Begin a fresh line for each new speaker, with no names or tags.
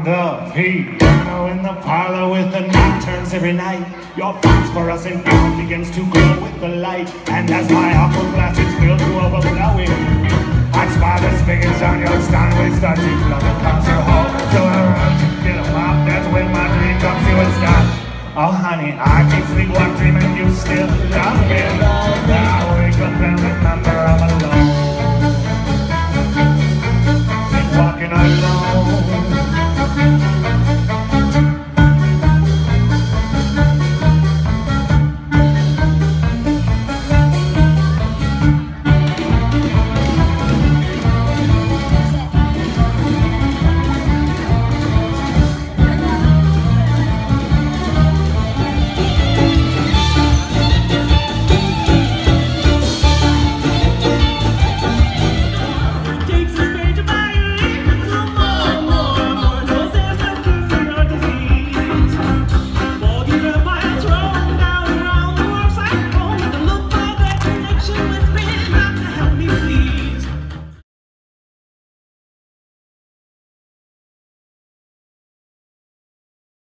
the piano in the parlor with the nocturnes every night. Your phosphorescent gown begins to glow with the light, and as my aqua glass is filled to overflowing, I spy the spigots on your Steinway starting flow. The concert hall, so I run to get a mop. That's when my dream comes to a stop. Oh honey, I can't sleep while dreaming you still love me. Now I wake up and remember I'm alone.